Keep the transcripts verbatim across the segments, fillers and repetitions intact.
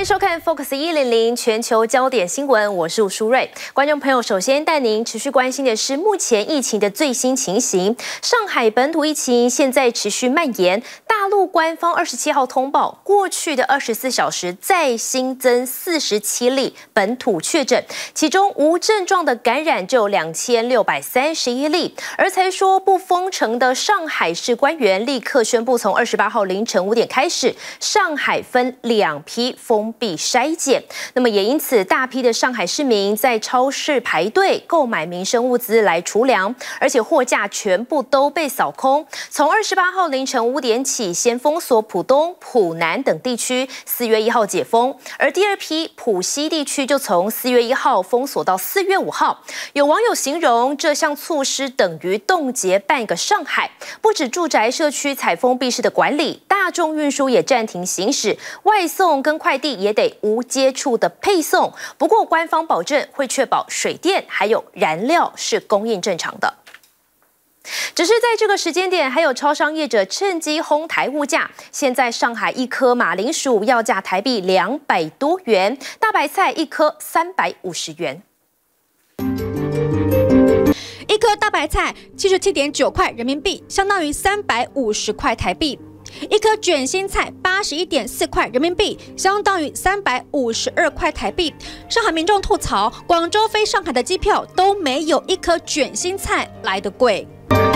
收看 Focus 一零零全球焦点新闻，我是吴淑瑞。观众朋友，首先带您持续关心的是目前疫情的最新情形。上海本土疫情现在持续蔓延，大陆官方二十七号通报，过去的二十四小时再新增四十七例本土确诊，其中无症状的感染就有两千六百三十一例。而才说不封城的上海市官员立刻宣布，从二十八号凌晨五点开始，上海分两批封闭筛检。那么也因此，大批的上海市民在超市排队购买民生物资来储粮，而且货架全部都被扫空。从二十八号凌晨五点起，先封锁浦东、浦南等地区，四月一号解封。而第二批浦西地区就从四月一号封锁到四月五号。有网友形容这项措施等于冻结半个上海，不止住宅社区采封闭式的管理，大众运输也暂停行驶，外送跟快递也得无接触的配送。不过官方保证会确保水电还有燃料是供应正常的。只是在这个时间点，还有超商业者趁机哄抬物价。现在上海一颗马铃薯要价台币两百多元，大白菜一颗三百五十元。 一颗大白菜七十七点九块人民币，相当于三百五十块台币。一颗卷心菜八十一点四块人民币，相当于三百五十二块台币。上海民众吐槽，广州飞上海的机票都没有一颗卷心菜来得贵。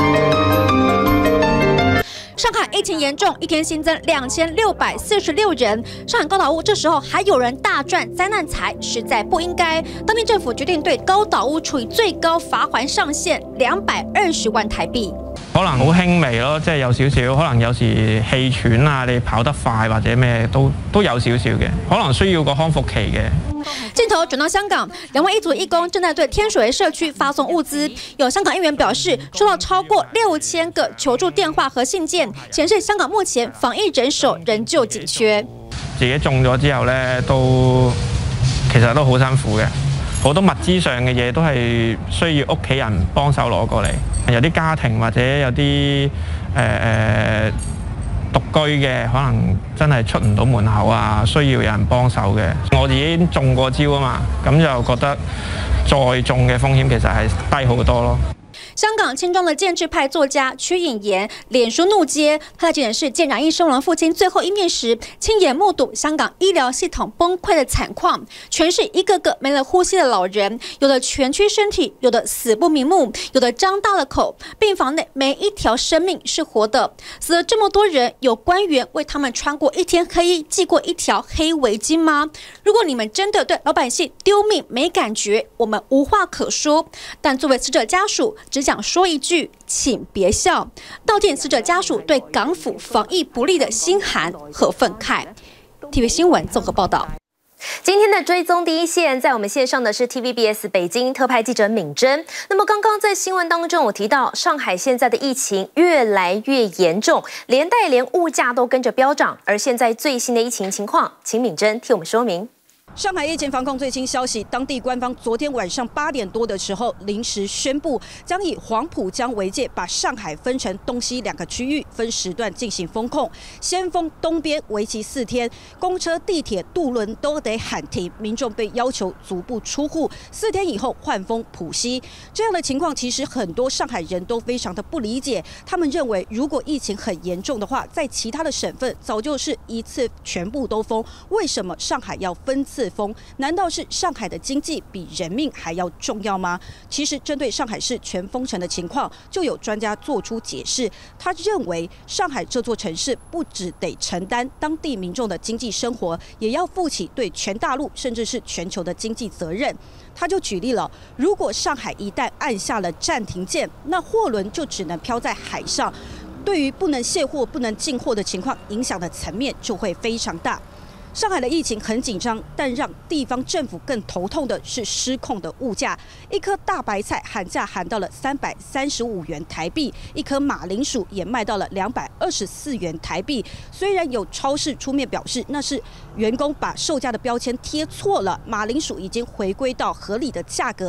上海疫情严重，一天新增两千六百四十六人。上海高岛屋这时候还有人大赚灾难财，实在不应该。当地政府決定對高島屋處以最高罰款上限兩百二十萬台幣。 可能好輕微咯，即係有少少，可能有時氣喘啊，你跑得快或者咩都都有少少嘅，可能需要個康復期嘅。 镜头转到香港，两位一组义工正在对天水围社区发送物资。有香港议员表示，收到超過六千個求助電話和信件，顯示香港目前防疫人手仍舊緊缺。 自己中咗之後咧，都其實都好辛苦嘅，好多物資上嘅嘢都係需要屋企人幫手攞過嚟。有啲家庭或者有啲誒誒獨居嘅，可能真係出唔到門口啊，需要有人幫手嘅。我已經中過招啊嘛，咁就覺得再中嘅風險其實係低好多咯。 香港青裝的建制派作家屈穎妍臉書怒揭，他在檢視見染疫身亡父親最後一面時，親眼目睹香港醫療系統崩潰的慘況，全是一個個沒了呼吸的老人，有的蜷曲身體，有的死不瞑目，有的張大了口，病房內沒一條生命是活的。死了這麼多人，有官員為他們穿過一天黑衣，繫過一條黑圍巾嗎？如果你們真的對老百姓丟命沒感覺，我們無話可說。但作為死者家屬，只想說一句，請別笑，道盡死者家屬對港府防疫不力的心寒和憤慨。T V 新聞綜合報道。 今天的追蹤第一線，在我們線上的是 T V B S 北京特派記者敏珍。那麼剛剛在新聞當中，我提到上海現在的疫情越來越嚴重，連帶連物價都跟着飆漲。而現在最新的疫情情況，請敏珍替我們說明。 上海疫情防控最新消息，当地官方昨天晚上八点多的时候临时宣布，将以黄浦江为界，把上海分成东西两个区域，分时段进行封控。先封东边，为期四天，公车、地铁、渡轮都得喊停，民众被要求足不出户。四天以后换封浦西，这样的情况其实很多上海人都非常的不理解。他们认为，如果疫情很严重的话，在其他的省份早就是一次全部都封，为什么上海要分次封？难道是上海的经济比人命还要重要吗？其实针对上海市全封城的情况，就有专家做出解释。他认为，上海这座城市不只得承担当地民众的经济生活，也要负起对全大陆甚至是全球的经济责任。他就举例了，如果上海一旦按下了暂停键，那货轮就只能飘在海上，对于不能卸货、不能进货的情况，影响的层面就会非常大。上海的疫情很紧张，但让地方政府更头痛的是失控的物价。一颗大白菜喊价喊到了三百三十五元台币，一颗马铃薯也卖到了两百二十四元台币。虽然有超市出面表示那是员工把售价的标签贴错了，马铃薯已经回归到合理的价格。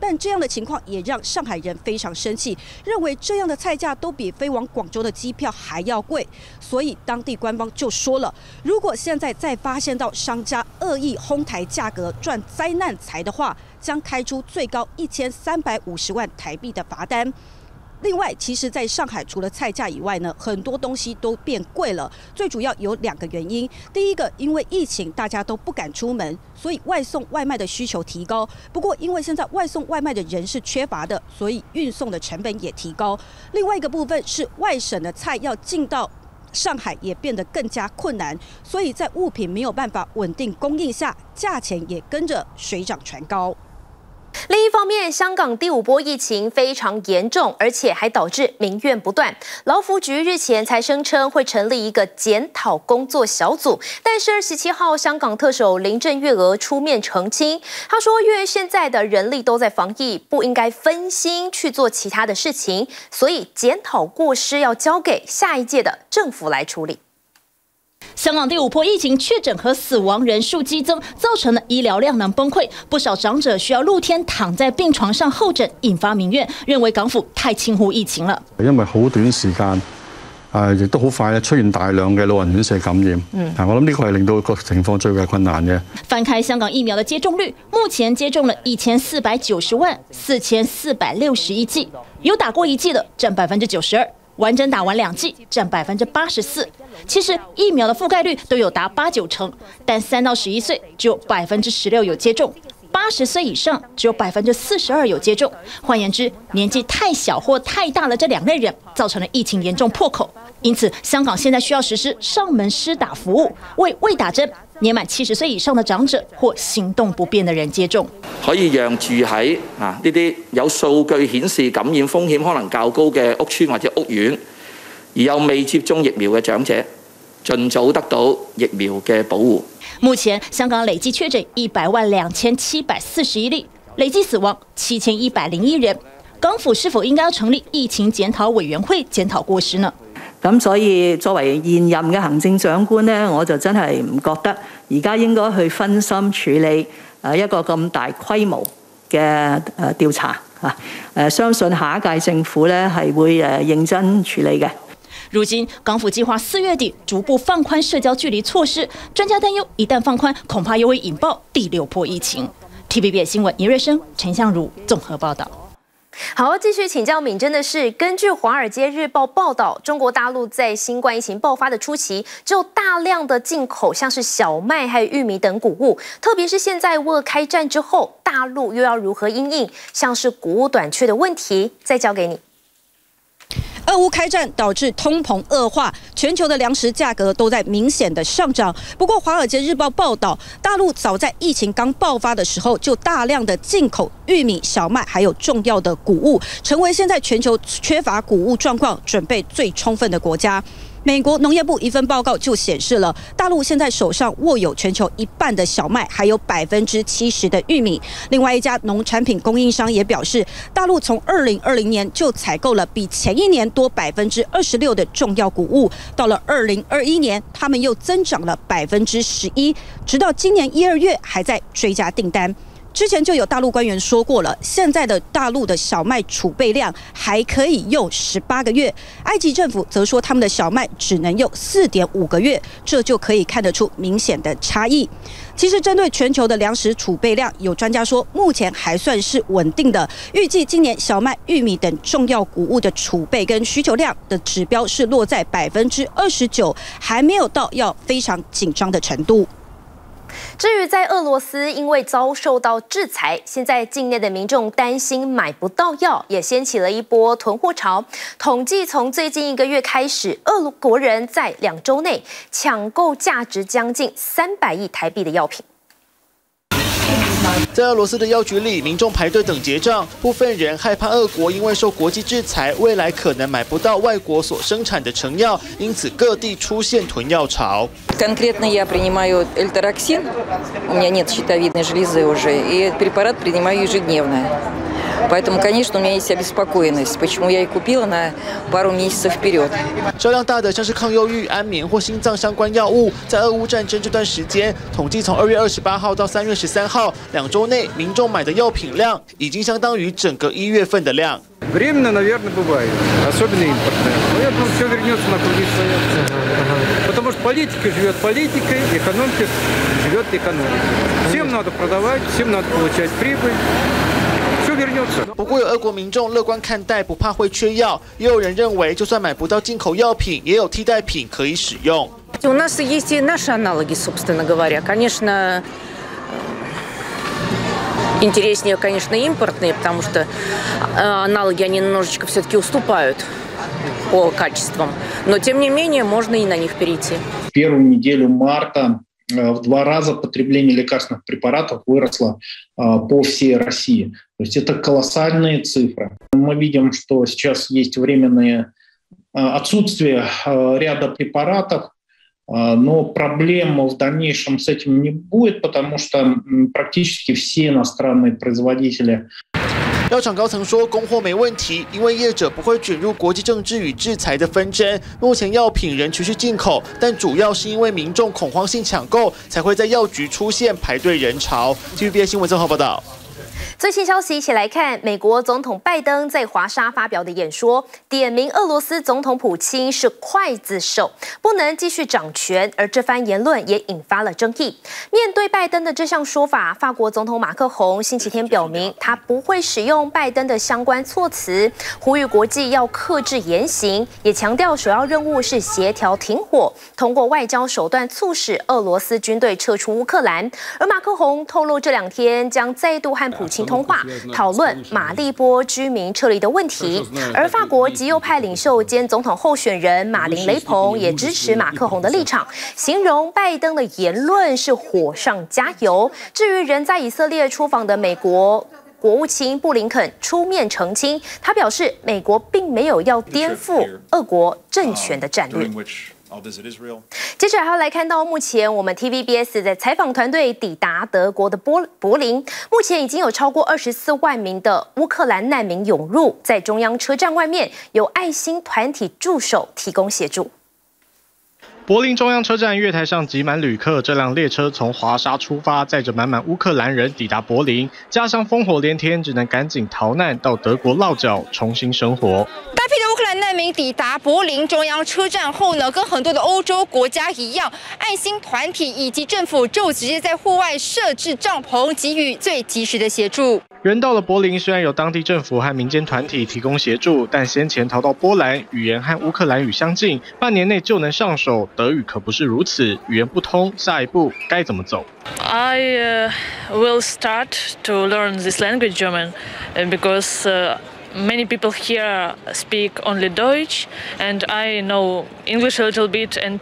但这样的情况也让上海人非常生气，认为这样的菜价都比飞往广州的机票还要贵。所以当地官方就说了，如果现在再发现到商家恶意哄抬价格赚灾难财的话，将开出最高一千三百五十万台币的罚单。另外，其实在上海除了菜价以外呢，很多东西都变贵了。最主要有两个原因。第一个，因为疫情，大家都不敢出门，所以外送外卖的需求提高。不过，因为现在外送外卖的人是缺乏的，所以运送的成本也提高。另外一个部分是外省的菜要进到上海也变得更加困难，所以在物品没有办法稳定供应下，价钱也跟着水涨船高。 另一方面，香港第五波疫情非常严重，而且还导致民怨不断。劳福局日前才声称会成立一个检讨工作小组，但是二十七号，香港特首林郑月娥出面澄清，他说，因为现在的人力都在防疫，不应该分心去做其他的事情，所以检讨过失要交给下一届的政府来处理。 香港第五波疫情确诊和死亡人数激增，造成了医疗量能崩溃，不少長者需要露天躺在病床上候診，引發民怨，認為港府太輕忽疫情了。 因為好短時間，誒亦都好快出現大量嘅老人院舍感染，嗯，我諗呢個係令到個情況最為困難嘅。 翻開香港疫苗的接種率，目前接種了一千四百九十萬四千四百六十一劑，有打過一劑的佔百分之九十二。完整打完兩劑佔百分之八十四，其實疫苗的覆蓋率都有達八九成，但三到十一歲只有百分之十六有接種，八十歲以上只有百分之四十二有接種。換言之，年紀太小或太大的這兩類人，造成了疫情嚴重破口。因此，香港現在需要實施上門施打服務，為未打針、年滿七十歲以上的長者或行動不便的人接種， 可以讓住喺啊呢啲有數據顯示感染風險可能較高嘅屋邨或者屋苑，而又未接種疫苗嘅長者，盡早得到疫苗嘅保護。 目前香港累計確診一百萬兩千七百四十一例，累計死亡七千一百零一人。港府是否應該要成立疫情檢討委員會檢討過失呢？ 咁所以作為現任嘅行政長官呢，我就真係唔覺得而家應該去分心處理誒一個咁大規模嘅誒調查啊！誒相信下一屆政府呢係會誒認真處理嘅。 如今港府計劃四月底逐步放寬社交距離措施，專家擔憂一旦放寬，恐怕又會引爆第六波疫情。T V B S 新聞倪瑞生、陳相如綜合報道。 好，繼續請教敏真的是，根據《華爾街日報》報道，中國大陸在新冠疫情爆發的初期，就大量的進口像是小麥還有玉米等谷物，特別是現在俄開戰之後，大陸又要如何因應像是谷物短缺的問題？再交給你。 俄烏開戰導致通膨惡化，全球的糧食價格都在明顯的上漲。不過，《華爾街日報》報道，大陸早在疫情剛爆發的時候，就大量的進口玉米、小麥，還有重要的谷物，成為現在全球缺乏谷物狀況準備最充分的國家。美國農業部一份報告就顯示了，大陸現在手上握有全球一半的小麥，還有百分之七十的玉米。另外一家農產品供應商也表示，大陸從二零二零年就採購了比前一年多百分之二十六的重要谷物，到了二零二一年，他們又增長了百分之十一，直到今年一二月還在追加訂單。之前就有大陸官員說過了，現在的大陸的小麥儲備量還可以用十八個月，埃及政府則說他們的小麥只能用四點五個月，這就可以看得出明顯的差異。其實針對全球的糧食儲備量，有專家說目前還算是穩定的，預計今年小麥、玉米等重要谷物的儲備跟需求量的指標是落在百分之二十九，還沒有到要非常緊張的程度。 至於在俄羅斯，因為遭受到制裁，現在境內的民眾擔心買不到藥，也掀起了一波囤貨潮。統計從最近一個月開始，俄國人在兩週內搶購價值將近三百億台幣的藥品。 在俄羅斯的藥局裡，民眾排隊等結賬，部分人害怕俄國因為受國際制裁，未來可能買不到外國所生產的成藥，因此各地出現囤藥潮。 Конкретно я принимаю эльтероксин, у меня нет щитовидной железы уже, и препарат принимаю ежедневно. Поэтому, конечно, у меня есть обеспокоенность, почему я и купила на пару месяцев вперед. 销量大的像是抗忧郁、安眠或心脏相关药物，在俄乌战争这段时间，统计从二月二十八号到三月十三号两周内，民众买的药品量已经相当于整个一月份的量。 Временно, наверное, бывает, особенно импортное. Но я думаю, все вернется на круги своя. Потому что политика живет политикой, экономика живет экономикой. Всем надо продавать, всем надо получать прибыль. 不过有俄国民众乐观看待，不怕会缺药，也有人认为，就算买不到进口药品，也有替代品可以使用。 У нас есть и наши аналоги, собственно говоря. Конечно, интереснее, конечно, импортные, потому что аналоги, они немножечко все-таки уступают по качествам. Но, тем не менее, можно и на них перейти. В первую неделю марта в два раза потребление лекарственных препаратов выросло по всей России. То есть это колоссальные цифры. Мы видим, что сейчас есть временное отсутствие ряда препаратов, но проблем в дальнейшем с этим не будет, потому что практически все иностранные производители. 药厂高层说，供货没问题，因为业者不会卷入国际政治与制裁的纷争。目前药品仍持续进口，但主要是因为民众恐慌性抢购，才会在药局出现排队人潮。T V B S 新闻综合报道。 最新消息，一起来看美国总统拜登在华沙发表的演说，点名俄罗斯总统普京是刽子手，不能继续掌权。而这番言论也引发了争议。面对拜登的这项说法，法国总统马克宏星期天表明，他不会使用拜登的相关措辞，呼吁国际要克制言行，也强调首要任务是协调停火，通过外交手段促使俄罗斯军队撤出乌克兰。而马克宏透露，这两天将再度和普京通话，讨论马利波居民撤离的问题。而法国极右派领袖兼总统候选人马林·雷朋也支持马克宏的立场，形容拜登的言论是火上加油。至于人在以色列出访的美国国务卿布林肯出面澄清，他表示美国并没有要颠覆俄国政权的战略。 接着还要来看到，目前我们 T V B S 的采访团队抵达德国的柏柏林，目前已经有超过二十四万名的乌克兰难民涌入，在中央车站外面有爱心团体驻守提供协助。 柏林中央车站月台上挤满旅客，这辆列车从华沙出发，载着满满乌克兰人抵达柏林，加上烽火连天，只能赶紧逃难到德国落脚，重新生活。 大批的乌克兰难民抵达柏林中央车站后呢，跟很多的欧洲国家一样，爱心团体以及政府就直接在户外设置帐篷，给予最及时的协助。 人到了柏林，虽然有当地政府和民间团体提供协助，但先前逃到波兰，语言和乌克兰语相近，半年内就能上手。德语可不是如此，语言不通，下一步该怎么走 ？I uh, will start to learn this language German because uh, many people here speak only Deutsch, and I know English a little bit, and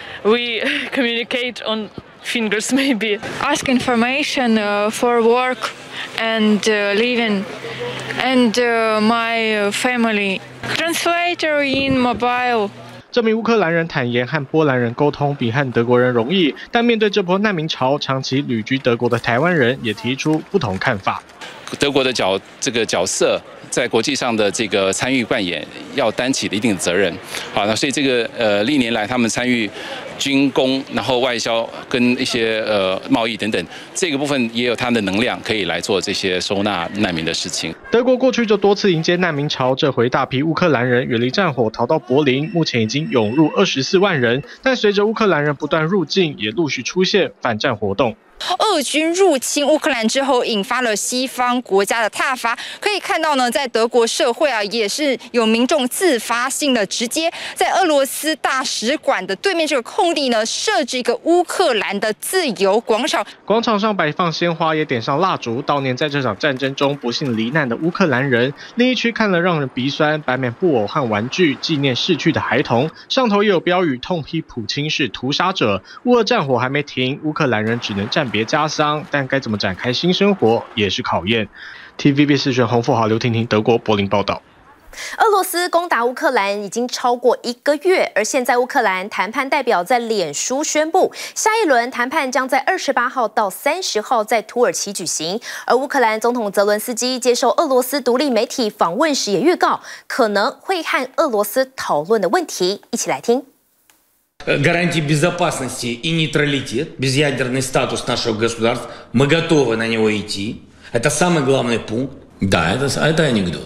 we communicate on fingers maybe. Ask information uh, for work. And uh, living, and uh, my family. Translator in mobile. 这名乌克兰人坦言，和波兰人沟通比和德国人容易，但面对这波难民潮，长期旅居德国的台湾人也提出不同看法。 德国的角这个角色。 在国际上的这个参与扮演，要担起的一定的责任。好，那所以这个呃历年来他们参与军工，然后外交跟一些呃贸易等等，这个部分也有他的能量可以来做这些收纳难民的事情。 德国过去就多次迎接难民潮，这回大批乌克兰人远离战火逃到柏林，目前已经涌入二十四万人。但随着乌克兰人不断入境，也陆续出现反战活动。 俄军入侵乌克兰之后，引发了西方国家的挞伐。可以看到呢，在德国社会啊，也是有民众自发性的直接在俄罗斯大使馆的对面这个空地呢，设置一个乌克兰的自由广场。 广场上摆放鲜花，也点上蜡烛，悼念在这场战争中不幸罹难的乌克兰人。另一区看了让人鼻酸，摆满布偶和玩具，纪念逝去的孩童。上头也有标语，痛批普京是屠杀者。乌俄战火还没停，乌克兰人只能暂别家乡，但该怎么展开新生活也是考验。T V B 视讯洪富豪、刘婷婷，德国柏林报道。 俄罗斯攻打乌克兰已经超过一个月，而现在乌克兰谈判代表在脸书宣布，下一轮谈判将在二十八号到三十号在土耳其举行。而乌克兰总统泽伦斯基接受俄罗斯独立媒体访问时也预告，可能会和俄罗斯讨论的问题，一起来听。 гарантии безопасности и нейтралитет, безъядерный статус нашего государства, мы готовы на него идти. Это самый главный пункт. Да, это, это анекдот.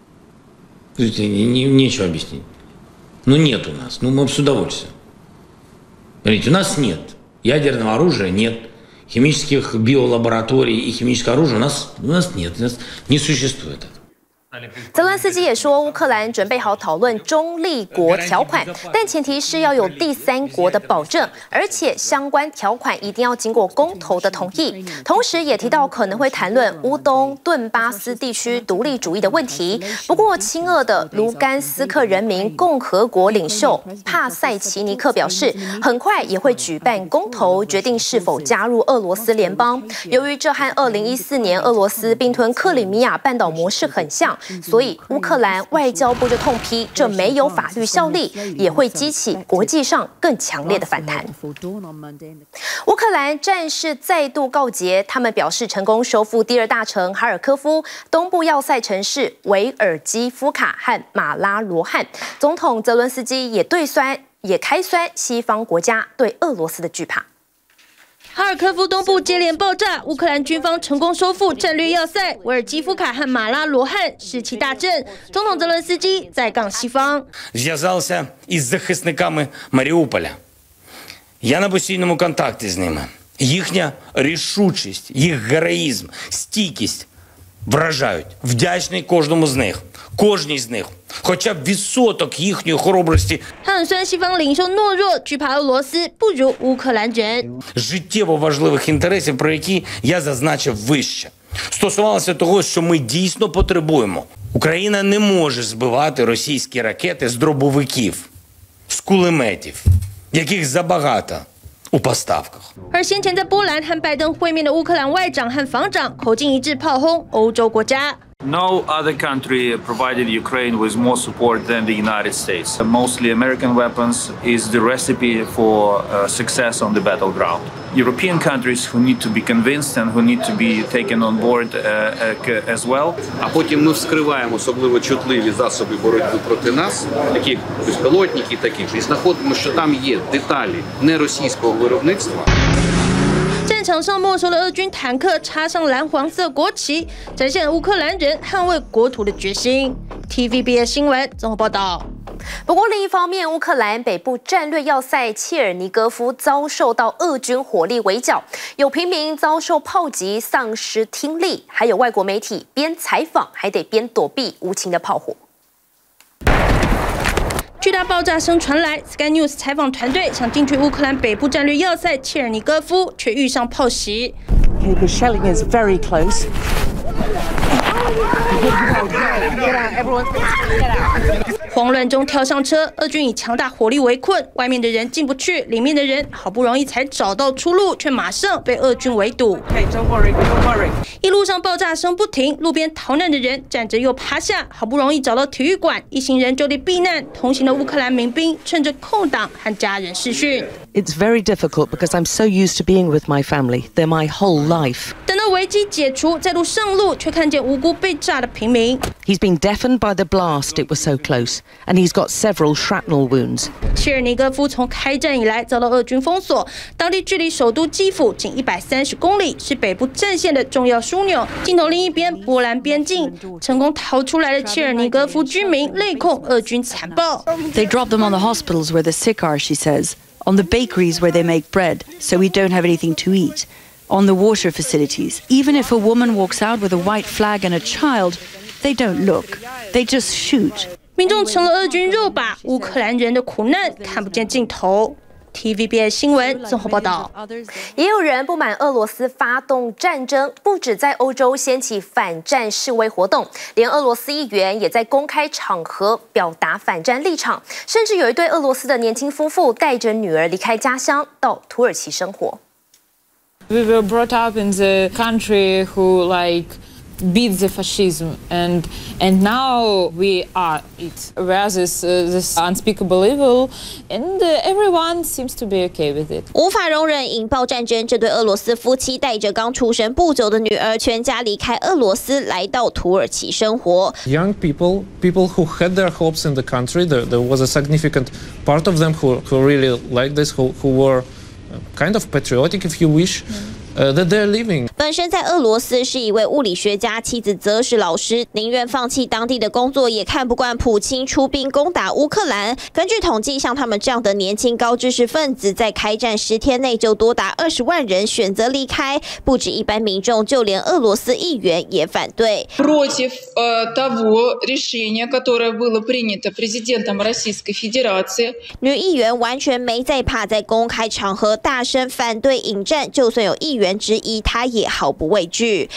Нечего объяснить. Ну нет у нас, ну мы с удовольствием. Смотрите, у нас нет ядерного оружия, нет химических биолабораторий и химического оружия у нас, у нас нет, у нас не существует этого. 泽伦斯基也说，乌克兰准备好讨论中立国条款，但前提是要有第三国的保证，而且相关条款一定要经过公投的同意。同时，也提到可能会谈论乌东顿巴斯地区独立主义的问题。不过，亲俄的卢甘斯克人民共和国领袖帕塞奇尼克表示，很快也会举办公投，决定是否加入俄罗斯联邦。由于这和二零一四年俄罗斯并吞克里米亚半岛模式很像。 所以，乌克兰外交部就痛批这没有法律效力，也会激起国际上更强烈的反弹。乌克兰战事再度告捷，他们表示成功收复第二大城哈尔科夫、东部要塞城市维尔基夫卡和马拉罗汉。总统泽伦斯基也对酸也开酸西方国家对俄罗斯的惧怕。 哈尔科夫东部接连爆炸，乌克兰军方成功收复战略要塞维尔基夫卡和马拉罗汉，士气大振。总统泽伦斯基在杠西方。 Зв'язався із захисниками Маріуполя. Я на постійному контакті з ними. Їхня рішучість, їх героїзм, стійкість вражають. Вдячний кожному з них, кожній з них. Хоча б відсоток їхньої хоробрості. 他很酸西方领袖懦弱，惧怕俄罗斯，不如乌克兰人。 Життєво важливих інтересів, про які я зазначив вище. Стосувалося того, що ми дійсно потребуємо. Україна не може збивати російські ракети з дробовиків, з кулеметів, яких забагато у поставках. 而先前在波兰和拜登会面的乌克兰外长和防长口径一致炮轰欧洲国家。 No other country provided Ukraine with more support than the United States. Mostly American weapons is the recipe for uh, success on the battleground. European countries who need to be convinced and who need to be taken on board uh, uh, as well. А потім ми вскриваємо особливо чутливі засоби боротьби проти нас, такі як безпілотники, такі ж, і знаходимо, що там є деталі не російського виробництва. 战场上没收了俄军坦克，插上蓝黄色国旗，展现了乌克兰人捍卫国土的决心。T V B S 新闻综合报道。 不过另一方面，乌克兰北部战略要塞切尔尼戈夫遭受到俄军火力围剿，有平民遭受炮击丧失听力，还有外国媒体边采访还得边躲避无情的炮火。 巨大爆炸声传来 ，Sky News 采访团队想进去乌克兰北部战略要塞切尔尼戈夫，却遇上炮袭。 Okay, the shelling is very close. Get out, everyone! Get out! 慌乱中跳上车，俄军以强大火力围困，外面的人进不去，里面的人好不容易才找到出路，却马上被俄军围堵。 Okay, don't worry, don't worry. 一路上爆炸声不停，路边逃难的人站着又趴下，好不容易找到体育馆，一行人就地避难。同行的乌克兰民兵趁着空档和家人视讯。 It's very difficult because I'm so used to being with my family. They're my whole life. 等到危机解除，再度上路，却看见无辜被炸的平民。 He's been deafened by the blast. It was so close, and he's got several shrapnel wounds. 切尔尼戈夫从开战以来遭到俄军封锁，当地距离首都基辅仅一百三十公里，是北部战线的重要枢纽。镜头另一边，波兰边境，成功逃出来的切尔尼戈夫居民泪控俄军残暴。 They drop them on the hospitals where the sick are, she says, on the bakeries where they make bread, so we don't have anything to eat, on the water facilities. Even if a woman walks out with a white flag and a child, they don't look. They just shoot. 民众成了俄军肉靶，乌克兰人的苦难看不见尽头。T V B S 新闻综合报道。 也有人不满俄罗斯发动战争，不止在欧洲掀起反战示威活动，连俄罗斯议员也在公开场合表达反战立场，甚至有一对俄罗斯的年轻夫妇带着女儿离开家乡到土耳其生活。 We were brought up in the country who like beat the fascism, and and now we are it. Where this uh, this unspeakable evil, and uh, everyone seems to be okay with it. 无法容忍引爆战争，这对俄罗斯夫妻带着刚出生不久的女儿，全家离开俄罗斯，来到土耳其生活。 Young people, people who had their hopes in the country, there, there was a significant part of them who who really liked this, who who were kind of patriotic, if you wish. Uh, that they're living. 本身在俄罗斯是一位物理学家，妻子则是老师，宁愿放弃当地的工作，也看不惯普京出兵攻打乌克兰。根据统计，像他们这样的年轻高知识分子，在开战十天内就多达二十万人选择离开，不止一般民众，就连俄罗斯议员也反对。 Против того решения, которое было принято президентом Российской Федерации. 女议员完全没在怕，在公开场合大声反对引战，就算有议员质疑，他也毫不畏惧。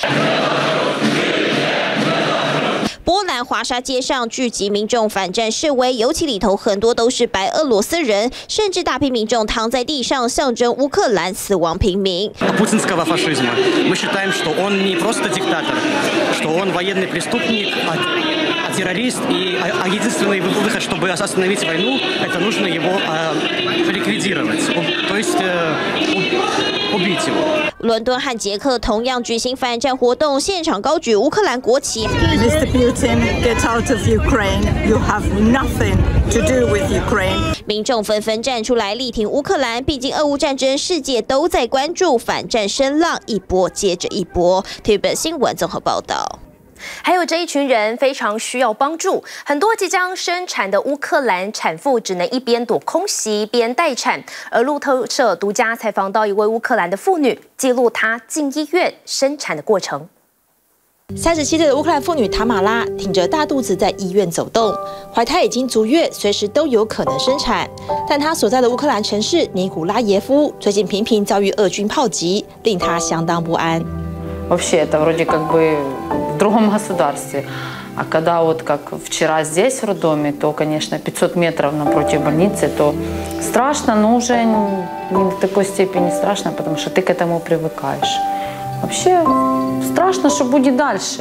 波兰华沙街上聚集民众反战示威，尤其里头很多都是白俄罗斯人，甚至大批民众躺在地上，象征乌克兰死亡平民。 Путинского фашизма. Мы считаем, что он не просто диктатор, что он военный преступник, а террорист. И а единственный выход, чтобы остановить войну, это нужно его ликвидировать. То есть убить его. 伦敦和捷克同样举行反战活动，现场高举乌克兰国旗。 Mister Putin, get out of Ukraine. You have nothing to do with Ukraine. 民众纷纷站出来力挺乌克兰，毕竟俄乌战争世界都在关注，反战声浪一波接着一波。T V B 新闻综合报道。还有这一群人非常需要帮助，很多即将生产的乌克兰产妇只能一边躲空袭一边待产。而路透社独家采访到一位乌克兰的妇女，记录她进医院生产的过程。三十七岁的乌克兰妇女塔玛拉挺着大肚子在医院走动，怀胎已经足月，随时都有可能生产。但她所在的乌克兰城市尼古拉耶夫最近频频遭遇俄军炮击，令她相当不安。 Вообще, это вроде как бы в другом государстве. А когда вот как вчера здесь в роддоме, то, конечно, пятьсот метров напротив больницы, то страшно, но уже не до такой степени страшно, потому что ты к этому привыкаешь. Вообще страшно, что будет дальше.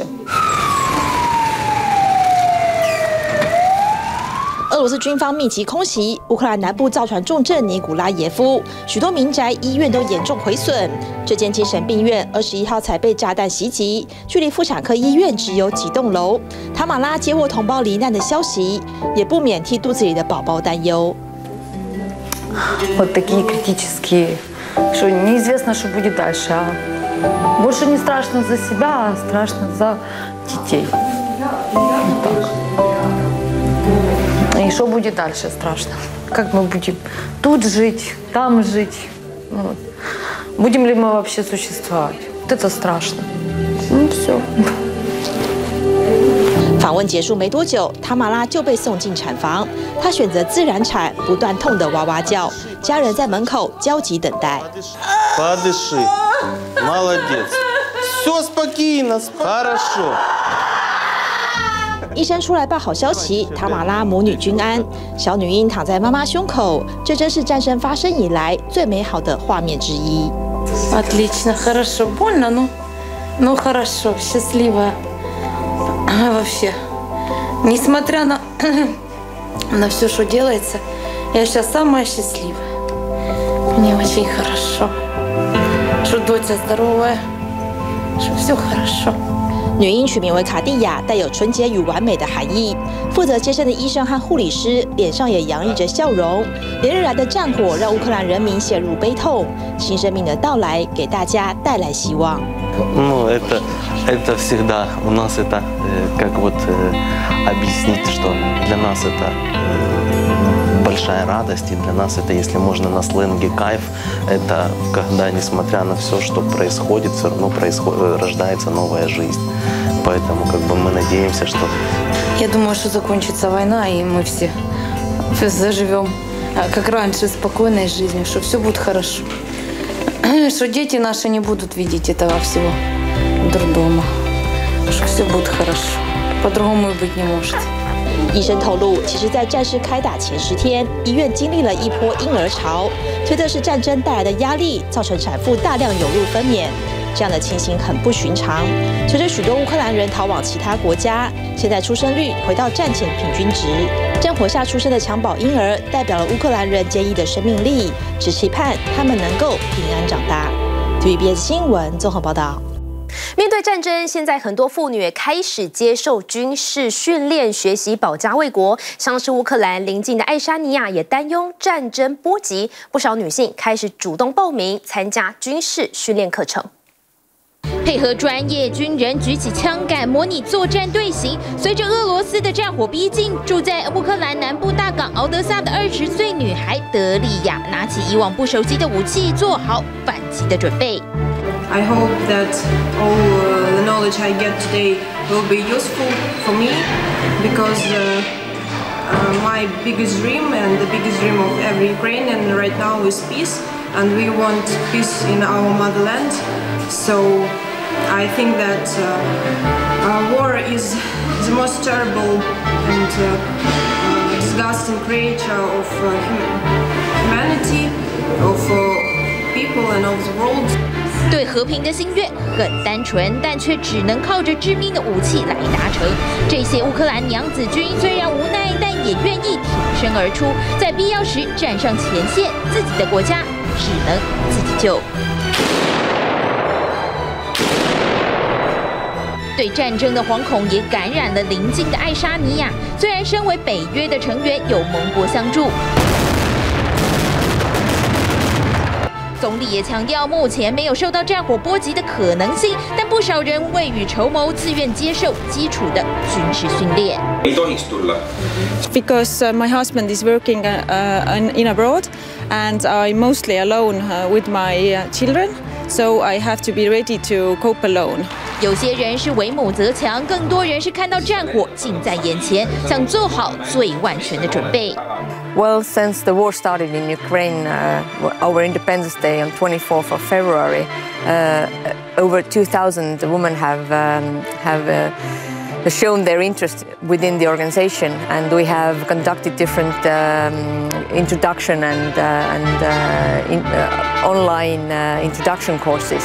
俄罗斯军方密集空袭乌克兰南部造船重镇尼古拉耶夫，许多民宅、医院都严重毁损。这间精神病院二十一号才被炸弹袭击，距离妇产科医院只有几栋楼。塔玛拉接获同胞罹难的消息，也不免替肚子里的宝宝担忧。 Вот такие критические, что неизвестно, что будет дальше. А больше не страшно за себя, а страшно за детей. Вот так. И что будет дальше, страшно. Как мы будем тут жить, там жить? Вот. Будем ли мы вообще существовать? Вот это страшно. Ну все. 访问结束没多久，塔玛拉就被送进产房。她选择自然产，不断痛得哇哇叫，家人在门口焦急等待。 Подыши, молодец. Все спокойно, хорошо. 医生出来报好消息，塔玛拉母女均安，小女婴躺在妈妈胸口，这真是战争发生以来最美好的画面之一。 Отлично, хорошо, больно, но, ну хорошо, счастливая. Вообще, несмотря на на все, что делается, я сейчас самая счастливая. Мне очень хорошо, что доча здоровая, что все хорошо. 女婴取名为卡蒂亚，带有纯洁与完美的含义。负责接生的医生和护理师脸上也洋溢着笑容。连日来的战火让乌克兰人民陷入悲痛，新生命的到来给大家带来希望。 Ну, это, это всегда у нас это, как вот объяснить, что для нас это большая радость, и для нас это, если можно на сленге кайф, это когда, несмотря на все, что происходит, все равно происходит, рождается новая жизнь. Поэтому как бы мы надеемся, что... Я думаю, что закончится война, и мы все заживем, как раньше, спокойной жизнью, что все будет хорошо. Что дети наши не будут видеть этого всего дурдома. Что все будет хорошо. По-другому и быть не может. 医生透露，其实，在战事开打前十天，医院经历了一波婴儿潮，推测是战争带来的压力，造成产妇大量涌入分娩。 这样的情形很不寻常。随着许多乌克兰人逃往其他国家，现在出生率回到战前平均值。战火下出生的襁褓婴儿，代表了乌克兰人坚毅的生命力，只期盼他们能够平安长大。T V B S 新闻综合报道。 面对战争，现在很多妇女也开始接受军事训练，学习保家卫国。像是乌克兰邻近的爱沙尼亚也担忧战争波及，不少女性开始主动报名参加军事训练课程。 配合专业军人举起枪杆模拟作战队形。随着俄罗斯的战火逼近，住在乌克兰南部大港敖德萨的二十岁女孩德利亚拿起以往不熟悉的武器，做好反击的准备。 I hope that all uh, the knowledge I get today will be useful for me because uh, uh, my biggest dream and the biggest dream of every Ukrainian right now is peace, and we want peace in our motherland. So I think that uh, uh, war is the most terrible and uh, uh, disgusting creature of uh, humanity, of uh, people and of the world. 对和平的心愿很单纯，但却只能靠着致命的武器来达成。这些乌克兰娘子军虽然无奈，但也愿意挺身而出，在必要时站上前线，自己的国家只能自己救。对战争的惶恐也感染了邻近的爱沙尼亚。虽然身为北约的成员，有盟国相助。总理也强调，目前没有受到战火波及的可能性，但不少人未雨绸缪，自愿接受基础的军事训练。 Because uh, my husband is working uh, uh, in abroad, and I'm mostly alone uh, with my uh, children, so I have to be ready to cope alone. 有些人是为母则强，更多人是看到战火近在眼前，想做好最万全的准备。 Well, since the war started in Ukraine, uh, our Independence Day on twenty-fourth of February, uh, over two thousand women have um, have uh, shown their interest within the organization, and we have conducted different um, introduction and uh, and uh, in, uh, online uh, introduction courses.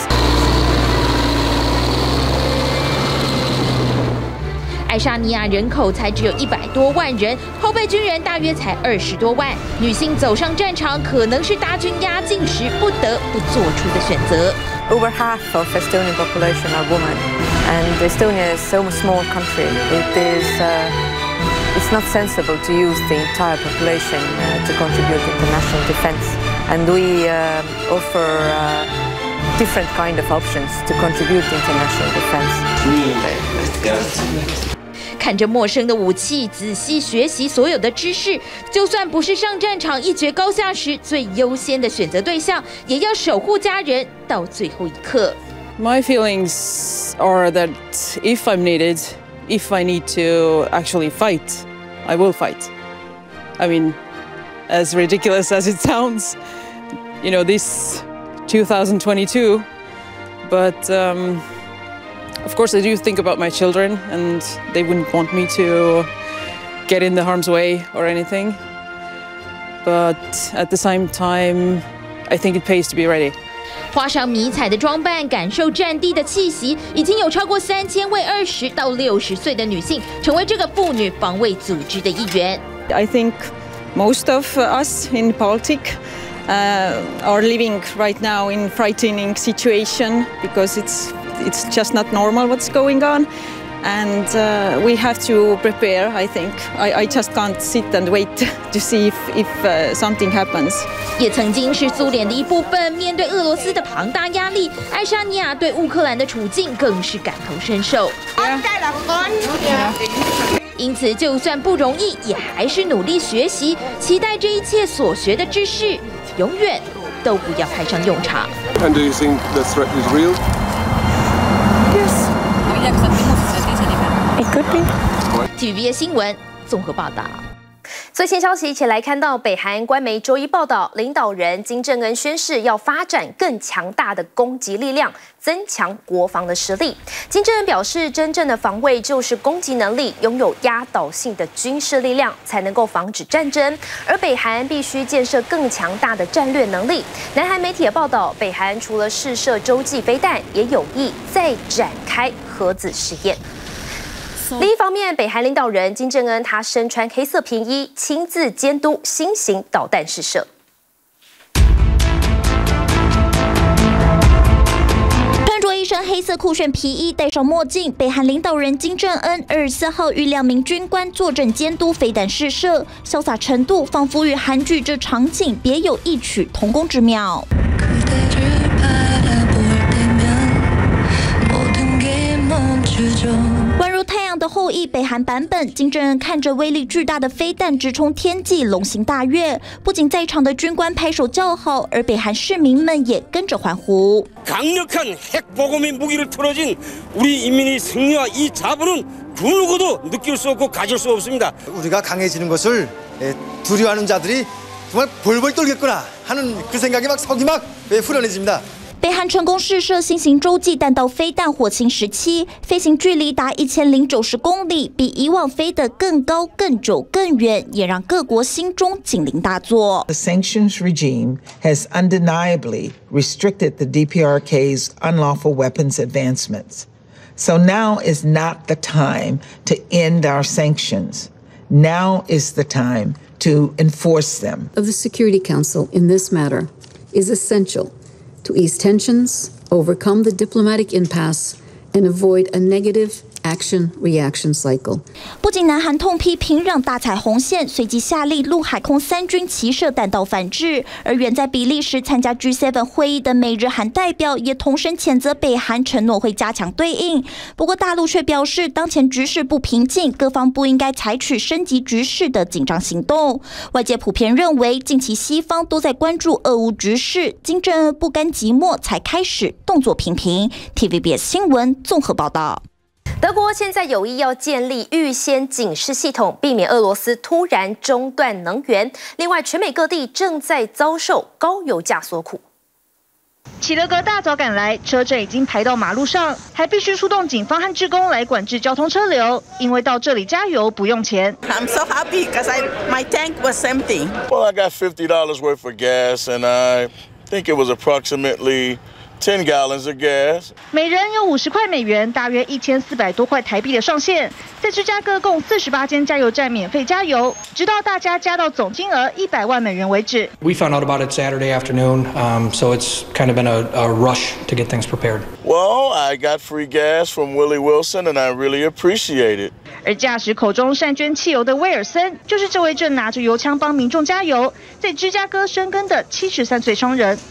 爱沙尼亚人口才只有一百多万人，后备军人大约才二十多万。女性走上战场，可能是大军压境时不得不做出的选择。 Over half of Estonian population are women, and Estonia is so small country. It is uh, it's not sensible to use the entire population uh, to contribute to national defense, and we uh, offer uh, different kind of options to contribute to international defense. 看着陌生的武器，仔细学习所有的知识，就算不是上战场一决高下时最优先的选择对象，也要守护家人到最后一刻。 My feelings are that if I'm needed, if I need to actually fight, I will fight. I mean, as ridiculous as it sounds, you know, this two thousand twenty-two, but um, of course I do think about my children, and they wouldn't want me to get in the harm's way or anything. But at the same time, I think it pays to be ready. 花上迷彩的装扮，感受战地的气息，已经有超过三千位二十到六十岁的女性成为这个妇女防卫组织的一员。 I think most of us in politics uh, are living right now in frightening situation because it's it's just not normal what's going on, and uh, we have to prepare. I think I, I just can't sit and wait to see if if uh, something happens. 也曾经是苏联的一部分，面对俄罗斯的庞大压力，爱沙尼亚对乌克兰的处境更是感同身受。因此，就算不容易，也还是努力学习，期待这一切所学的知识，永远都不要派上用场。 And do you think the threat is real? Yes. It could be. T V B S 新闻综合报道。 最新消息，一起来看到北韩官媒周一报道，领导人金正恩宣誓要发展更强大的攻击力量，增强国防的实力。金正恩表示，真正的防卫就是攻击能力，拥有压倒性的军事力量，才能够防止战争。而北韩必须建设更强大的战略能力。南韩媒体也报道，北韩除了试射洲际飞弹，也有意再展开核子试验。另一方面，北韩领导人金正恩他身穿黑色平衣，亲自监督新型导弹试射。 穿着一身黑色酷炫皮衣，戴上墨镜，北韩领导人金正恩二十四号与两名军官坐镇监督飞弹试射，潇洒程度仿佛与韩剧这场景别有异曲同工之妙。宛如太阳的后裔，北韩版本，金正恩看着威力巨大的飞弹直冲天际，龙行大跃。不仅在场的军官拍手叫好，而北韩市民们也跟着欢呼。 강력한 핵보급의 무기를 틀어진 우리 인민의 승리와 이 자부는 그 누구도 느낄 수 없고 가질 수 없습니다. 우리가 강해지는 것을 두려워하는 자들이 정말 벌벌 떨겠구나 하는 그 생각이 막 석이 막 후련해집니다. 北韩成功试射新型洲际弹道飞弹火星十七，飞行距离达一千零九十公里，比以往飞得更高、更久、更远，也让各国心中警铃大作。 The sanctions regime has undeniably restricted the D P R K's unlawful weapons advancements. So now is not the time to end our sanctions. Now is the time to enforce them. Of the Security Council in this matter is essential to ease tensions, overcome the diplomatic impasse, and avoid a negative action-reaction cycle. 不仅南韩痛批平壤大踩红线，随即下令陆海空三军齐射弹道反制。而远在比利时参加 G 七 会议的美日韩代表也同声谴责北韩，承诺会加强对应。不过大陆却表示，当前局势不平静，各方不应该采取升级局势的紧张行动。外界普遍认为，近期西方都在关注俄乌局势，金正恩不甘寂寞，才开始动作频频。T V B S 新闻综合报道。 德国现在有意要建立预先警示系统，避免俄罗斯突然中断能源。另外，全美各地正在遭受高油价所苦。 喜乐哥大早赶来，车阵已经排到马路上，还必须出动警方和志工来管制交通车流，因为到这里加油不用钱。 I'm so happy because I my tank was empty. Well, I got fifty dollars worth of gas, and I think it was approximately ten gallons of gas. 每人有五十块美元，大约一千四百多块台币的上限。在芝加哥共四十八间加油站免费加油，直到大家加到总金额一百万美元为止。 We found out about it Saturday afternoon, um, so it's kind of been a, a rush to get things prepared. Well, I got free gas from Willie Wilson, and I really appreciate it. 而驾驶口中善捐汽油的威尔森，就是这位正拿着油枪帮民众加油，在芝加哥生根的七十三岁商人。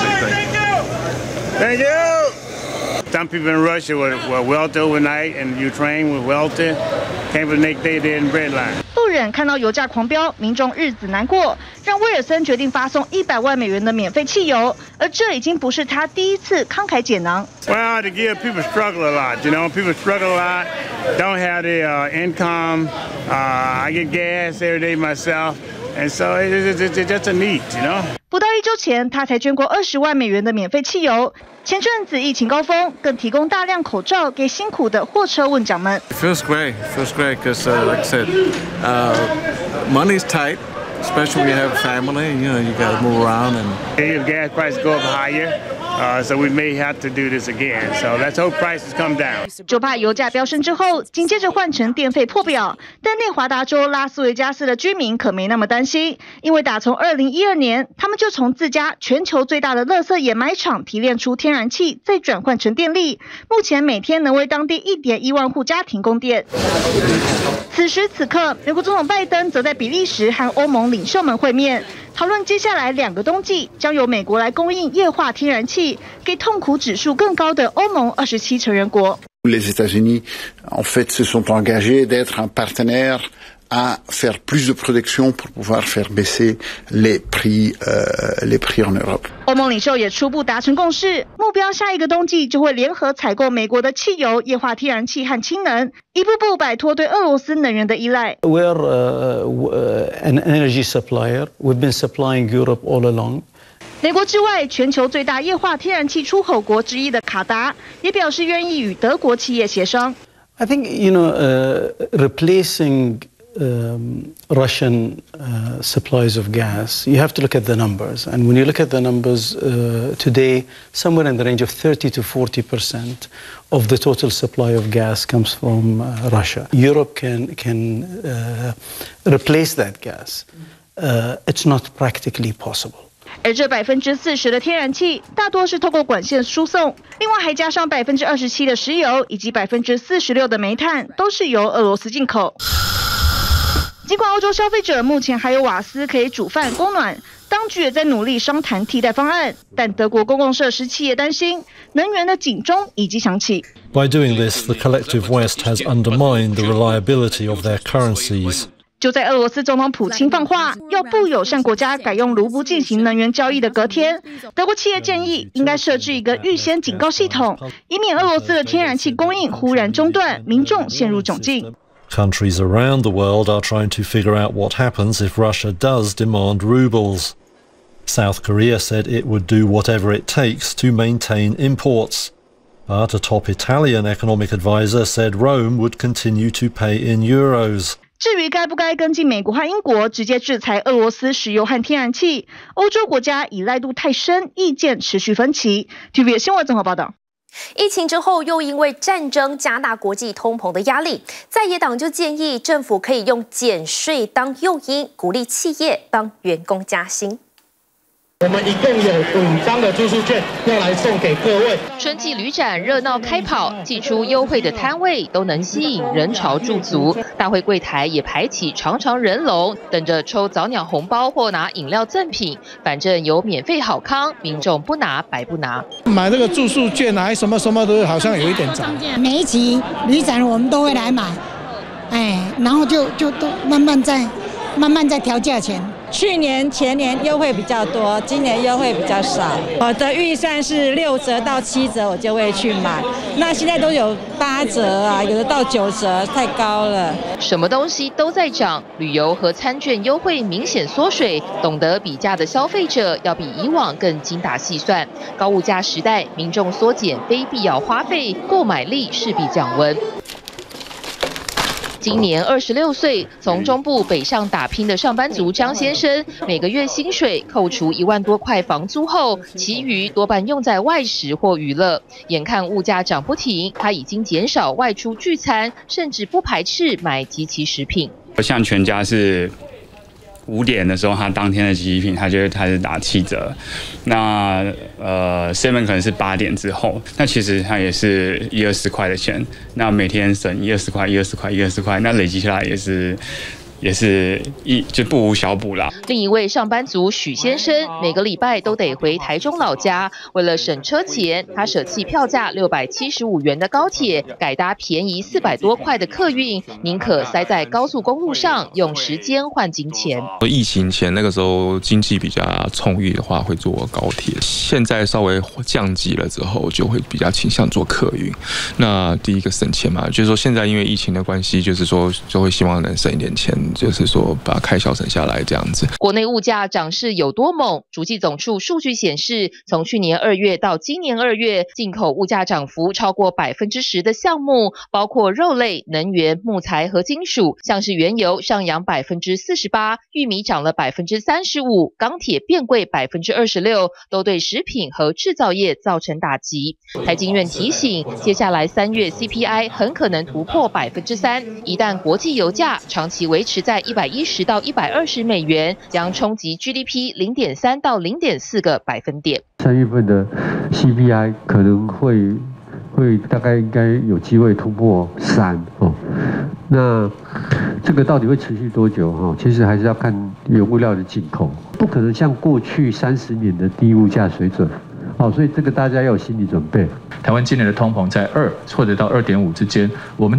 Thank you. Some people in Russia were, were welted overnight, and Ukraine was welted. Came the next day, they're in bread line. 不忍看到油价狂飙，民众日子难过，让威尔森决定发送一百万美元的免费汽油。而这已经不是他第一次慷慨解囊。 Well, to give people struggle a lot, you know, people struggle a lot, don't have the uh, income. Uh, I get gas every day myself, and so it's, it's, it's just a need, you know. 不到一周前，他才捐过二十万美元的免费汽油。前阵子疫情高峰，更提供大量口罩给辛苦的货车问长们。 It feels great, it feels great because, uh, like I said, uh, money's tight, especially when you have a family. You know, you got to move around and. If gas prices go up higher, uh, so we may have to do this again. So let's hope prices come down. 就怕油价飙升之后，紧接着换成电费破表。但内华达州拉斯维加斯的居民可没那么担心，因为打从二零一二年，他们就从自家全球最大的垃圾掩埋场提炼出天然气，再转换成电力。目前每天能为当地一点一万户家庭供电。此时此刻，美国总统拜登则在比利时和欧盟领袖们会面，讨论接下来两个冬季将由美国来供应液化天然气，给痛苦指数更高的欧盟二十七成员国。 Les États-Unis, en fait, se sont engagés d'être un partenaire à faire plus de production pour pouvoir faire baisser les prix, euh, les prix en Europe. 欧盟领袖也初步达成共识，目标下一个冬季就会联合采购美国的汽油、液化天然气和氢能，一步步摆脱对俄罗斯能源的依赖。 We're uh, an energy supplier. We've been supplying Europe all along. 美国之外，全球最大液化天然气出口国之一的卡达也表示愿意与德国企业协商。 I think you know uh, replacing um, Russian uh, supplies of gas. You have to look at the numbers, and when you look at the numbers uh, today, somewhere in the range of thirty to forty percent of the total supply of gas comes from uh, Russia. Europe can can uh, replace that gas. Uh, it's not practically possible. 而这百分之四十的天然气大多是透过管线输送，另外还加上百分之二十七的石油以及百分之四十六的煤炭，都是由俄罗斯进口。尽管欧洲消费者目前还有瓦斯可以煮饭供暖，当局也在努力商谈替代方案，但德国公共设施企业担心能源的警钟已经响起。 By doing this, the collective West has undermined the reliability of their currencies. 就在俄罗斯总统普京放话要不友善国家改用卢布进行能源交易的隔天，德国企业建议应该设置一个预先警告系统，以免俄罗斯的天然气供应忽然中断，民众陷入窘境。 Countries around the world are trying to figure out what happens if Russia does demand rubles. South Korea said it would do whatever it takes to maintain imports. But a top Italian economic advisor said Rome would continue to pay in euros. 至于该不该跟进美国和英国直接制裁俄罗斯石油和天然气，欧洲国家依赖度太深，意见持续分歧。T V B 新闻综合报道。 疫情之后，又因为战争加大国际通膨的压力，在野党就建议政府可以用减税当诱因，鼓励企业帮员工加薪。 我们一共有五张的住宿券要来送给各位。 春季旅展热闹开跑，寄出优惠的摊位都能吸引人潮驻足。大会柜台也排起长长人龙，等着抽早鸟红包或拿饮料赠品。反正有免费好康，民众不拿白不拿。 买这个住宿券啊，什么什么都好像有一点涨。 每一期旅展我们都会来买，哎，然后就就都慢慢在慢慢在调价钱。 去年、前年优惠比较多，今年优惠比较少。我的预算是六折到七折，我就会去买。那现在都有八折啊，有的到九折，太高了。 什么东西都在涨，旅游和餐券优惠明显缩水。懂得比价的消费者要比以往更精打细算。高物价时代，民众缩减非必要花费，购买力势必降温。 今年二十六岁，从中部北上打拼的上班族张先生，每个月薪水扣除一万多块房租后，其余多半用在外食或娱乐。眼看物价涨不停，他已经减少外出聚餐，甚至不排斥买即期食品。 像全家是。 五点的时候，他当天的即期品，他就会开始打七折。那呃 ，seven 可能是八点之后，那其实它也是一二十块的钱。那每天省一二十块，一二十块，一二十块，那累积下来也是。 也是一就不无小补啦。 另一位上班族许先生，每个礼拜都得回台中老家，为了省车钱，他舍弃票价六百七十五元的高铁，改搭便宜四百多块的客运，宁可塞在高速公路上，用时间换金钱。 疫情前那个时候经济比较充裕的话，会坐高铁；现在稍微降级了之后，就会比较倾向坐客运。那第一个省钱嘛，就是说现在因为疫情的关系，就是说就会希望能省一点钱。 就是说，把开销省下来这样子。 国内物价涨势有多猛？主计总处数据显示，从去年二月到今年二月，进口物价涨幅超过百分之十的项目，包括肉类、能源、木材和金属，像是原油上扬百分之四十八，玉米涨了百分之三十五，钢铁变贵百分之二十六，都对食品和制造业造成打击。台经院提醒，接下来三月 C P I 很可能突破百分之三，一旦国际油价长期维持 在一百一十到一百二十美元，将冲击 G D P 零点三到零点四个百分点。 三月份的 C P I 可能会会大概应该有机会突破三哦。那这个到底会持续多久哈？其实还是要看原物料的进口，不可能像过去三十年的低物价水准。 好，所以这个大家要有心理准备。 台湾今年的通膨在二或者到二点五之间，我们的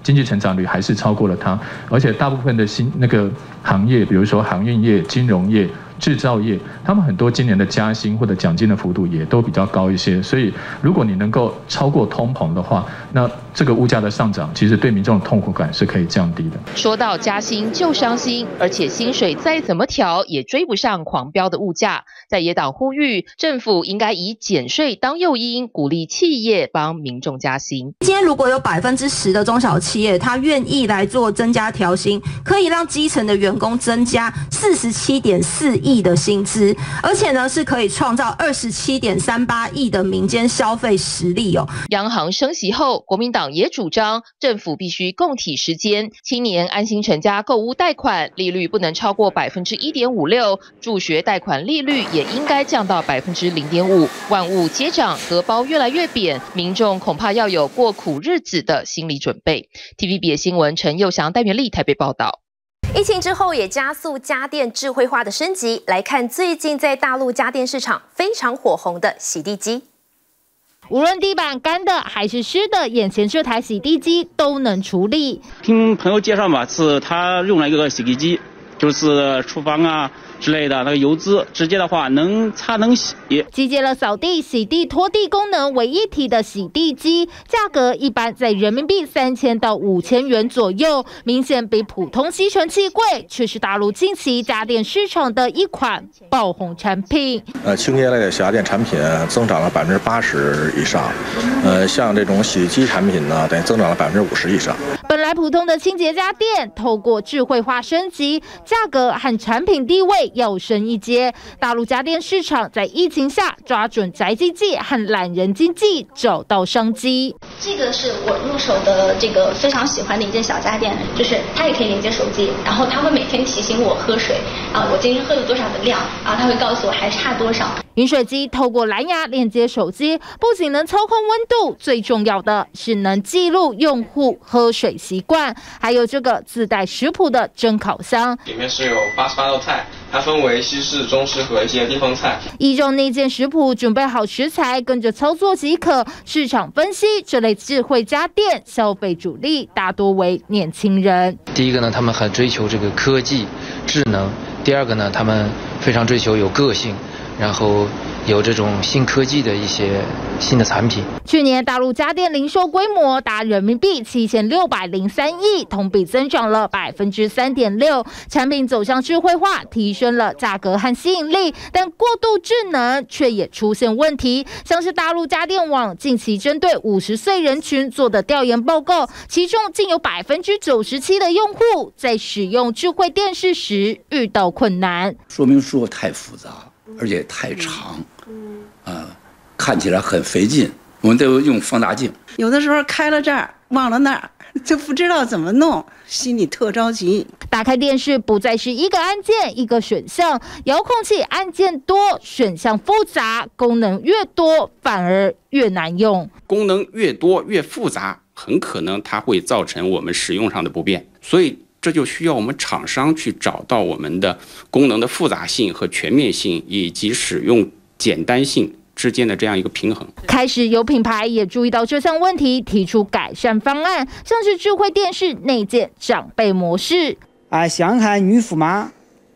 经济成长率还是超过了它，而且大部分的新那个行业，比如说航运业、金融业、制造业，他们很多今年的加薪或者奖金的幅度也都比较高一些。所以，如果你能够超过通膨的话，那这个物价的上涨，其实对民众的痛苦感是可以降低的。 说到加薪就伤心，而且薪水再怎么调也追不上狂飙的物价。在野党呼吁，政府应该以减税当诱因，鼓励企业帮民众加薪。 今天如果有百分之十的中小企业，他愿意来做增加调薪，可以让基层的员工增加四十七点四亿的薪资，而且呢是可以创造二十七点三八亿的民间消费实力哦。 央行升息后，国民党也主张政府必须共体时间，青年安心成家购屋贷款利率不能超过百分之一点五六，助学贷款利率也应该降到百分之零点五。万物皆涨，荷包越来越扁，民众恐怕要有过苦日子的心理准备。T V B S 新闻陈佑祥、戴元丽台北报道。 疫情之后也加速家电智慧化的升级。来看最近在大陆家电市场非常火红的洗地机。 无论地板干的还是湿的，眼前这台洗地机都能处理。 听朋友介绍嘛，是他用了一个洗地机，就是厨房啊之类的那个油脂，直接的话能擦能洗。 集结了扫地、洗地、拖地功能为一体的洗地机，价格一般在人民币三千到五千元左右，明显比普通吸尘器贵，却是大陆近期家电市场的一款爆红产品。 呃，清洁类的家电产品增长了百分之八十以上，呃，像这种洗地机产品呢，等于增长了百分之五十以上。 本来普通的清洁家电，透过智慧化升级，价格和产品地位要升一阶。大陆家电市场在疫情下抓准宅经济和懒人经济，找到商机。 这个是我入手的这个非常喜欢的一件小家电，就是它也可以连接手机，然后它会每天提醒我喝水啊，我今天喝了多少的量啊，它会告诉我还差多少。 饮水机透过蓝牙连接手机，不仅能操控温度，最重要的是能记录用户喝水习惯，还有这个自带食谱的蒸烤箱， 里面是有八十八道菜，它分为西式、中式和一些地方菜。 依照内建食谱准备好食材，跟着操作即可。市场分析，这类智慧家电消费主力大多为年轻人。 第一个呢，他们很追求这个科技、智能；第二个呢，他们非常追求有个性。然后有这种新科技的一些新的产品。 去年大陆家电零售规模达人民币七千六百零三亿，同比增长了百分之三点六。产品走向智慧化，提升了价格和吸引力，但过度智能却也出现问题。像是大陆家电网近期针对五十岁人群做的调研报告，其中竟有百分之九十七的用户在使用智慧电视时遇到困难。 说明书太复杂。而且太长，呃，看起来很费劲。我们都用放大镜， 有的时候开了这儿忘了那儿，就不知道怎么弄，心里特着急。 打开电视不再是一个按键一个选项，遥控器按键多，选项复杂，功能越多反而越难用。 功能越多越复杂，很可能它会造成我们使用上的不便，所以。这就需要我们厂商去找到我们的功能的复杂性和全面性，以及使用简单性之间的这样一个平衡。 开始有品牌也注意到这项问题，提出改善方案，像是智慧电视内建长辈模式。 啊，想看女驸马。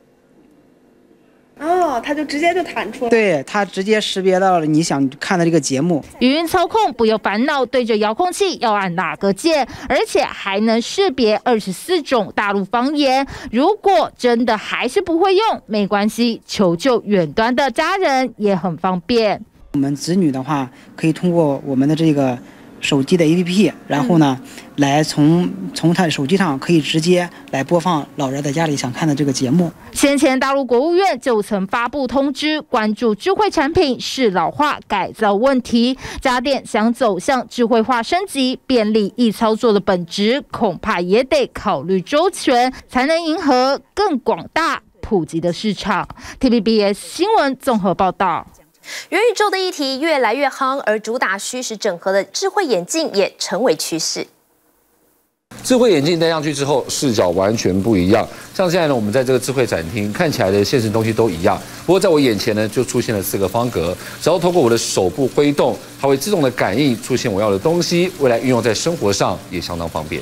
哦，它就直接就弹出来， 对，它直接识别到了你想看的这个节目。 语音操控不用烦恼对着遥控器要按哪个键，而且还能识别二十四种大陆方言。如果真的还是不会用，没关系，求救远端的家人也很方便。 我们子女的话，可以通过我们的这个手机的 A P P， 然后呢，嗯、来从从他的手机上可以直接来播放老人在家里想看的这个节目。 先前大陆国务院就曾发布通知，关注智慧产品适老化改造问题。家电想走向智慧化升级、便利易操作的本质，恐怕也得考虑周全，才能迎合更广大普及的市场。T V B S 新闻综合报道。 元宇宙的议题越来越夯，而主打虚实整合的智慧眼镜也成为趋势。 智慧眼镜戴上去之后，视角完全不一样。像现在呢，我们在这个智慧展厅看起来的现实东西都一样，不过在我眼前呢，就出现了四个方格，只要透过我的手部挥动，它会自动的感应出现我要的东西。未来运用在生活上也相当方便。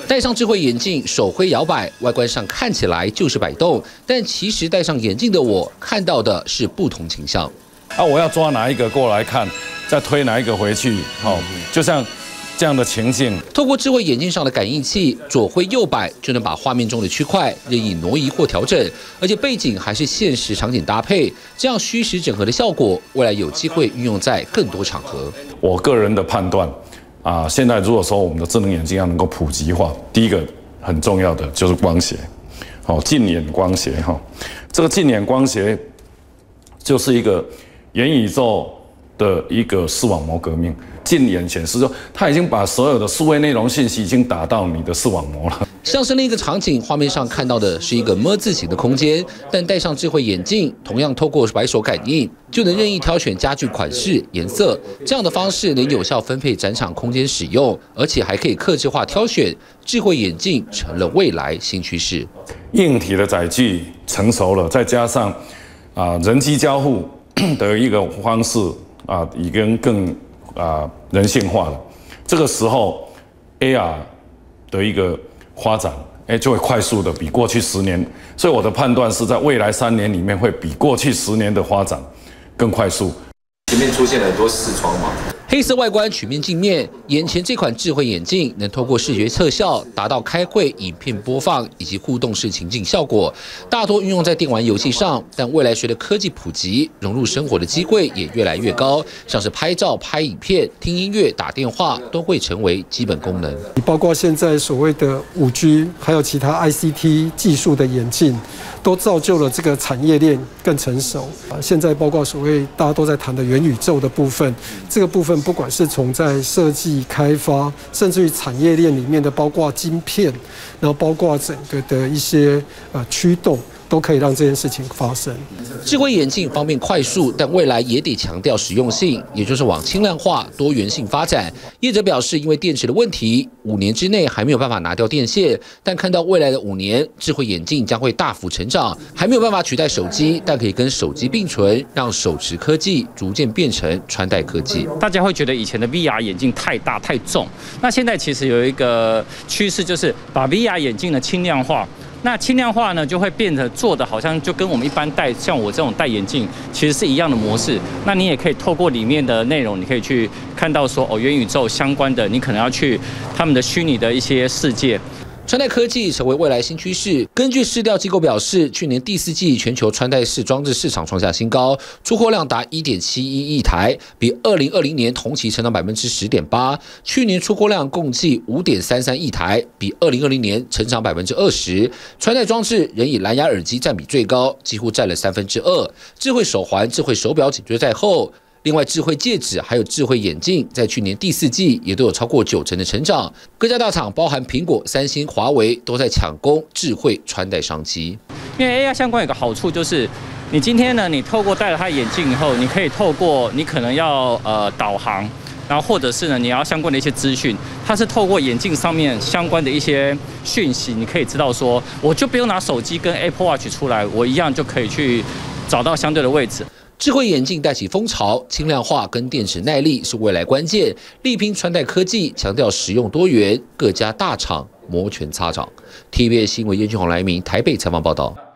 戴上智慧眼镜，手挥摇摆，外观上看起来就是摆动，但其实戴上眼镜的我看到的是不同景象。 啊，我要抓哪一个过来看，再推哪一个回去，好，就像这样的情境。 透过智慧眼镜上的感应器，左挥右摆就能把画面中的区块任意挪移或调整，而且背景还是现实场景搭配，这样虚实整合的效果，未来有机会运用在更多场合。 我个人的判断。啊，现在如果说我们的智能眼镜要能够普及化，第一个很重要的就是光学，好，近眼光学哈，这个近眼光学就是一个元宇宙的一个视网膜革命。近眼显示说，它已经把所有的数位内容信息已经打到你的视网膜了。 像是另一个场景，画面上看到的是一个 M 字形的空间，但戴上智慧眼镜，同样透过白手感应，就能任意挑选家具款式、颜色，这样的方式能有效分配展场空间使用，而且还可以客制化挑选。智慧眼镜成了未来新趋势。 硬体的载具成熟了，再加上啊人机交互的一个方式啊，已经更啊人性化了。这个时候 A R 的一个发展，哎，就会快速的比过去十年，所以我的判断是在未来三年里面会比过去十年的发展更快速。 前面出现了很多视窗嘛。 黑色外观曲面镜面，眼前这款智慧眼镜能透过视觉特效达到开会、影片播放以及互动式情境效果，大多运用在电玩游戏上。但未来随着科技普及，融入生活的机会也越来越高，像是拍照、拍影片、听音乐、打电话都会成为基本功能。 包括现在所谓的五 G， 还有其他 I C T 技术的演进，都造就了这个产业链更成熟。啊，现在包括所谓大家都在谈的元宇宙的部分，这个部分。不管是从在设计、开发，甚至于产业链里面的，包括晶片，然后包括整个的一些呃驱动，都可以让这件事情发生。 智慧眼镜方便快速，但未来也得强调实用性，也就是往轻量化、多元性发展。业者表示，因为电池的问题，五年之内还没有办法拿掉电线，但看到未来的五年，智慧眼镜将会大幅成长，还没有办法取代手机，但可以跟手机并存，让手持科技逐渐变成穿戴科技。 大家会觉得以前的 V R 眼镜太大太重，那现在其实有一个趋势，就是把 V R 眼镜的轻量化。那轻量化呢，就会变得做的好像就跟我们一般戴像我这种戴眼镜其实是一样的模式。那你也可以透过里面的内容，你可以去看到说哦，元宇宙相关的，你可能要去他们的虚拟的一些世界。 穿戴科技成为未来新趋势。根据市调机构表示，去年第四季全球穿戴式装置市场创下新高，出货量达 一点七一亿台，比二零二零年同期成长 百分之十点八。去年出货量共计 五点三三亿台，比二零二零年成长 百分之二十。穿戴装置仍以蓝牙耳机占比最高，几乎占了三分之二。智慧手环、智慧手表紧追在后。另外，智慧戒指还有智慧眼镜，在去年第四季也都有超过九成的成长。各家大厂，包含苹果、三星、华为，都在抢攻智慧穿戴商机。 因为 A R 相关有个好处就是，你今天呢，你透过戴了它眼镜以后，你可以透过你可能要呃导航，然后或者是呢你要相关的一些资讯，它是透过眼镜上面相关的一些讯息，你可以知道说，我就不用拿手机跟 Apple Watch 出来，我一样就可以去找到相对的位置。 智慧眼镜带起风潮，轻量化跟电池耐力是未来关键。力拼穿戴科技，强调实用多元，各家大厂摩拳擦掌。T V B S 新闻叶俊宏、来明台北采访报道。